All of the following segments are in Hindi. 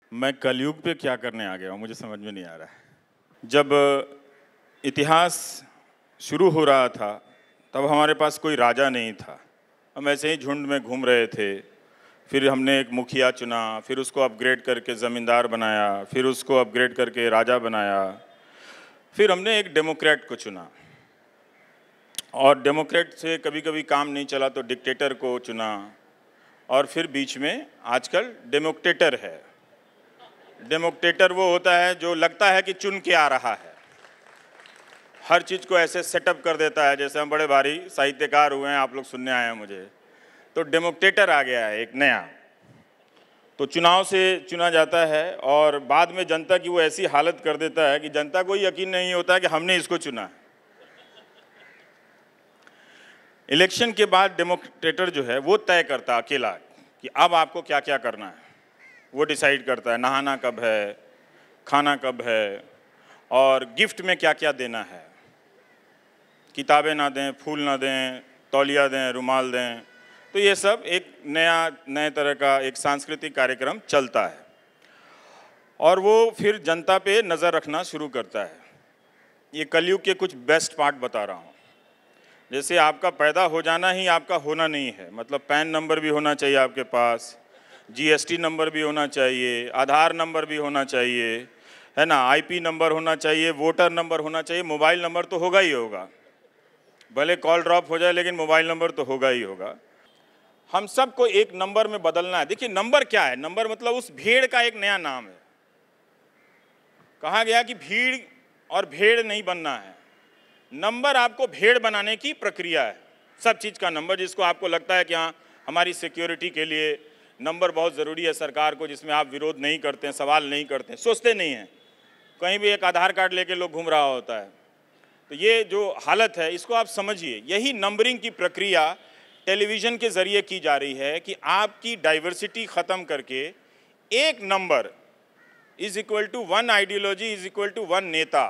मैं कलयुग पे क्या करने आ गया हूँ मुझे समझ में नहीं आ रहा है। जब इतिहास शुरू हो रहा था तब हमारे पास कोई राजा नहीं था, हम ऐसे ही झुंड में घूम रहे थे। फिर हमने एक मुखिया चुना, फिर उसको अपग्रेड करके ज़मींदार बनाया, फिर उसको अपग्रेड करके राजा बनाया, फिर हमने एक डेमोक्रेट को चुना और डेमोक्रेट से कभी कभी काम नहीं चला तो डिक्टेटर को चुना और फिर बीच में आजकल डेमोक्रेटर है। डेमोक्रेटर वो होता है जो लगता है कि चुन के आ रहा है, हर चीज़ को ऐसे सेटअप कर देता है। जैसे हम बड़े भारी साहित्यकार हुए हैं, आप लोग सुनने आए हैं मुझे, तो डेमोक्रेटर आ गया है एक नया। तो चुनाव से चुना जाता है और बाद में जनता की वो ऐसी हालत कर देता है कि जनता को यकीन नहीं होता है कि हमने इसको चुना है। इलेक्शन के बाद डेमोक्रेटर जो है वो तय करता है अकेला कि अब आपको क्या क्या करना है। वो डिसाइड करता है नहाना कब है, खाना कब है और गिफ्ट में क्या क्या देना है। किताबें ना दें, फूल ना दें, तौलिया दें, रुमाल दें। तो ये सब एक नए तरह का एक सांस्कृतिक कार्यक्रम चलता है और वो फिर जनता पे नज़र रखना शुरू करता है। ये कलयुग के कुछ बेस्ट पार्ट बता रहा हूँ। जैसे आपका पैदा हो जाना ही आपका होना नहीं है, मतलब पैन नंबर भी होना चाहिए आपके पास, जीएसटी नंबर भी होना चाहिए, आधार नंबर भी होना चाहिए, है ना, आईपी नंबर होना चाहिए, वोटर नंबर होना चाहिए, मोबाइल नंबर तो होगा ही होगा। भले कॉल ड्रॉप हो जाए लेकिन मोबाइल नंबर तो होगा ही होगा। हम सबको एक नंबर में बदलना है। देखिए नंबर क्या है, नंबर मतलब उस भेड़ का एक नया नाम है। कहा गया कि भीड़ और भेड़ नहीं बनना है, नंबर आपको भेड़ बनाने की प्रक्रिया है। सब चीज़ का नंबर, जिसको आपको लगता है कि हाँ हमारी सिक्योरिटी के लिए नंबर बहुत ज़रूरी है सरकार को, जिसमें आप विरोध नहीं करते हैं, सवाल नहीं करते हैं, सोचते नहीं हैं। कहीं भी एक आधार कार्ड लेके लोग घूम रहा होता है। तो ये जो हालत है इसको आप समझिए। यही नंबरिंग की प्रक्रिया टेलीविज़न के ज़रिए की जा रही है कि आपकी डाइवर्सिटी ख़त्म करके एक number is equal to one ideology is equal to one नेता।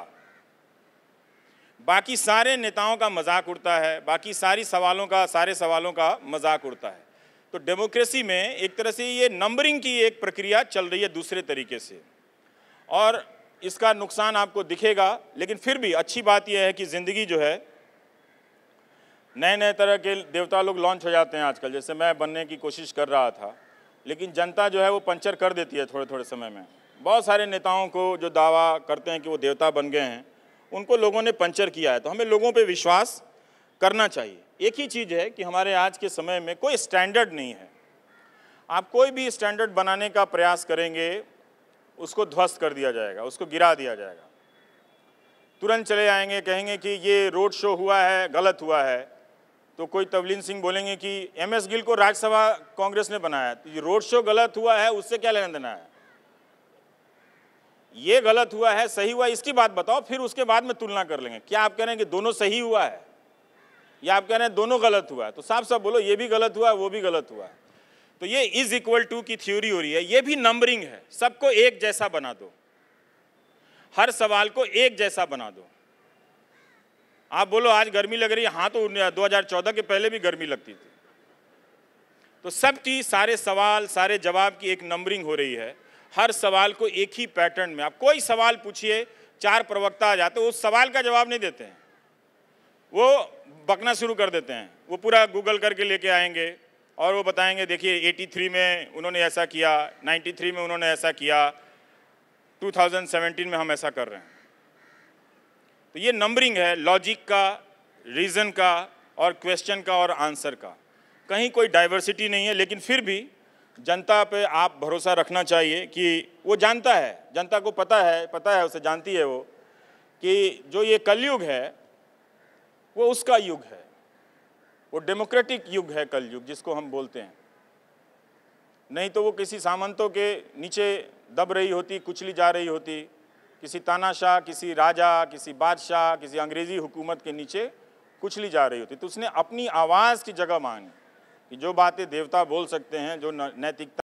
बाकी सारे नेताओं का मजाक उड़ता है, बाकी सारे सवालों का मजाक उड़ता है। तो डेमोक्रेसी में एक तरह से ये नंबरिंग की एक प्रक्रिया चल रही है दूसरे तरीके से, और इसका नुकसान आपको दिखेगा। लेकिन फिर भी अच्छी बात यह है कि ज़िंदगी जो है, नए तरह के देवता लोग लॉन्च हो जाते हैं आजकल। जैसे मैं बनने की कोशिश कर रहा था, लेकिन जनता जो है वो पंचर कर देती है थोड़े थोड़े समय में। बहुत सारे नेताओं को जो दावा करते हैं कि वो देवता बन गए हैं, उनको लोगों ने पंचर किया है। तो हमें लोगों पे विश्वास करना चाहिए। एक ही चीज़ है कि हमारे आज के समय में कोई स्टैंडर्ड नहीं है। आप कोई भी स्टैंडर्ड बनाने का प्रयास करेंगे, उसको ध्वस्त कर दिया जाएगा, उसको गिरा दिया जाएगा। तुरंत चले आएंगे, कहेंगे कि ये रोड शो हुआ है, गलत हुआ है। तो कोई तवलीन सिंह बोलेंगे कि एमएस गिल को राज्यसभा कांग्रेस ने बनाया, तो ये रोड शो गलत हुआ है, उससे क्या लेना देना है। ये गलत हुआ है, सही हुआ, इसकी बात बताओ, फिर उसके बाद में तुलना कर लेंगे। क्या आप कह रहे हैं कि दोनों सही हुआ है या आप कह रहे हैं दोनों गलत हुआ है? तो साफ साफ बोलो, ये भी गलत हुआ है, वो भी गलत हुआ है। तो ये इज इक्वल टू की थ्योरी हो रही है, ये भी नंबरिंग है। सबको एक जैसा बना दो, हर सवाल को एक जैसा बना दो। आप बोलो आज गर्मी लग रही है, हाँ तो 2014 के पहले भी गर्मी लगती थी। तो सबकी सारे सवाल सारे जवाब की एक नंबरिंग हो रही है। हर सवाल को एक ही पैटर्न में, आप कोई सवाल पूछिए, 4 प्रवक्ता आ जाते, उस सवाल का जवाब नहीं देते हैं, वो बकना शुरू कर देते हैं। वो पूरा गूगल करके लेके आएंगे और वो बताएंगे देखिए 83 में उन्होंने ऐसा किया, 93 में उन्होंने ऐसा किया, 2017 में हम ऐसा कर रहे हैं। तो ये नंबरिंग है, लॉजिक का, रीज़न का और क्वेश्चन का और आंसर का। कहीं कोई डाइवर्सिटी नहीं है। लेकिन फिर भी जनता पे आप भरोसा रखना चाहिए कि वो जानता है, जनता को पता है, उसे जानती है वो कि जो ये कलयुग है वो उसका युग है, वो डेमोक्रेटिक युग है कलयुग जिसको हम बोलते हैं। नहीं तो वो किसी सामंतों के नीचे दब रही होती, कुचली जा रही होती, किसी तानाशाह, किसी राजा, किसी बादशाह, किसी अंग्रेज़ी हुकूमत के नीचे कुचली जा रही होती। तो उसने अपनी आवाज़ की जगह मांगी कि जो बातें देवता बोल सकते हैं, जो नैतिकता